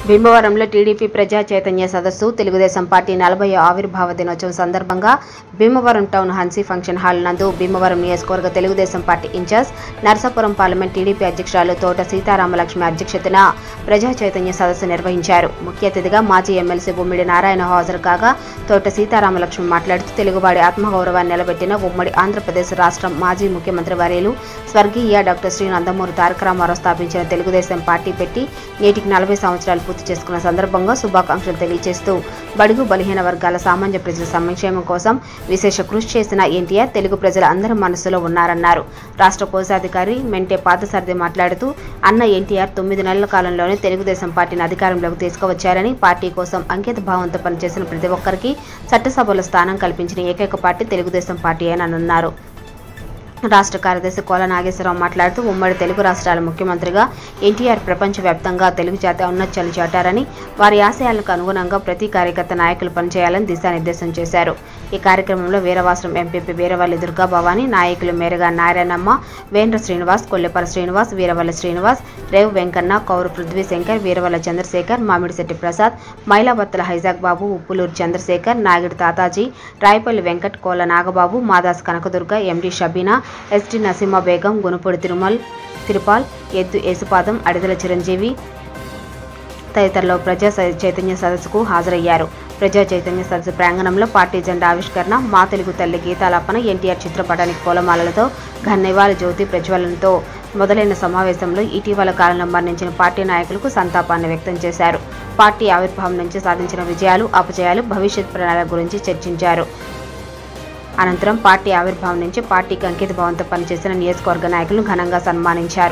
భీమవరంలో టీడీపీ ప్రజా చైతన్య సదస్సు తెలుగుదేశం పార్టీ 40వ ఆవిర్భావ దినోత్సవం సందర్భంగా Bhimavaram town Hansi function hall నందు భీమవరం నియోజకవర్గ Telugu Desam party in charge Narsapuram parliament TDP అధ్యక్షురాలు తోట సీతారామలక్ష్మి అధ్యక్షతన ప్రజా చైతన్య సదస్సు నిర్వహించారు. ముఖ్య అతిథిగా మాజీ ఎమ్మెల్సీ బొమ్మిడి నారాయణ హాజరు కాగా తోట సీతారామలక్ష్మి మాట్లాడుతూ తెలుగువాడి ఆత్మగౌరవాన్ని నిలబెట్టిన ఉమ్మడి ఆంధ్రప్రదేశ్ రాష్ట్రం మాజీ ముఖ్యమంత్రి వర్యులు స్వర్గీయ డాక్టర్ శ్రీ నందమూరి తారక రామారావు స్థాపించిన తెలుగుదేశం పార్టీ పెట్టి నేటికి 40 సంవత్సరాలు పూర్తి చేసుకున్న సందర్భంగా శుభాకాంక్షలు తెలియజేస్తూ బడుగు బలహీన వర్గాల సామాన్య ప్రజల సంక్షేమం కోసం విశేష కృషి చేసిన ఎన్టీఆర్ తెలుగు ప్రజల అందరి మనసులో ఉన్నారన్నారు. రాష్ట్ర కోశాధికారి మెంటే పాదసారథి మాట్లాడుతూ అన్న ఎన్టీఆర్ 9 నెలల కాలంలోనే తెలుగుదేశం పార్టీని అధికారంలోకి తీసుకువచ్చారని, పార్టీ కోసం అంకిత భావంతో పనిచేసిన ప్రతి ఒక్కరికి చట్టసభలో స్థానం కల్పించిన ఏకైక పార్టీ తెలుగుదేశం పార్టీ అని అన్నారు. రాష్ట్ర కార్యదర్శి కోల నాగేశ్వరరావు మాట్లాడుతూ ఉమ్మడి తెలుగు రాష్ట్రాల ముఖ్యమంత్రిగా ఎన్టీఆర్ ప్రపంచవ్యాప్తంగా తెలుగు జాతి ఔన్నత్యాలు చాటారని, వారి ఆశయాలకు అనుగుణంగా ప్రతి కార్యకర్త నాయకులు పనిచేయాలని దిశానిర్దేశం చేశారు. ఈ కార్యక్రమంలో వీరవాసరం ఎంపీపీ వీరవల్లి దుర్గాభవాని, నాయకులు మేరగా నారాయణమ్మ, వేంద్ర శ్రీనివాస్, కొల్లేపల్లి శ్రీనివాస్, వీరవల్లి శ్రీనివాస్, రేవు వెంకన్న, కౌరు పృథ్వీ శంకర్, వీరవల్లి చంద్రశేఖర్, మామిడిశెట్టి ప్రసాద్, మైలాబత్తల హైజాక్ బాబు, ఉప్పులూరు చంద్రశేఖర్, నాగిడి తాతాజీ, రాయపల్లి వెంకట్, కోల నాగబాబు, మాదాస్ కనకదుర్గ, ఎండి షబీనా, ఎస్టీ నసీమా బేగం, గునుపూడి తిరుపాల్, ఎద్దు యేసుపాదం, అడిదల చిరంజీవి తదితరులు ప్రజా చైతన్య సదస్సుకు హాజరయ్యారు. ప్రజా చైతన్య సదస్సు ప్రాంగణంలో పార్టీ జెండా ఆవిష్కరణ, మా తెలుగు తల్లి గీతాలాపన, ఎన్టీఆర్ చిత్రపటానికి పూలమాలలతో ఘననివాళి జ్యోతి ప్రజ్వలనతో మొదలైన సమావేశంలో ఇటీవల కాలంలో మరణించిన పార్టీ నాయకులకు సంతాపాన్ని వ్యక్తం చేశారు. పార్టీ ఆవిర్భావం నుంచి సాధించిన విజయాలు, అపజయాలు, భవిష్యత్ ప్రణాళిక గురించి చర్చించారు. అనంతరం పార్టీ ఆవిర్భావం నుంచి పార్టీకి అంకిత భావంతో పనిచేసిన నియోజకవర్గ నాయకులను ఘనంగా సన్మానించారు.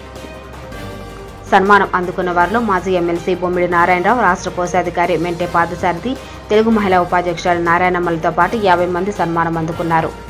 సన్మానం అందుకున్న వారిలో మాజీ ఎమ్మెల్సీ బొమ్మిడి నారాయణరావు, రాష్ట్ర కోశాధికారి మెంటే పాదసారథి, తెలుగు మహిళా ఉపాధ్యక్షురాలు నారాయణమ్మలతో పాటు 50 మంది సన్మానం అందుకున్నారు.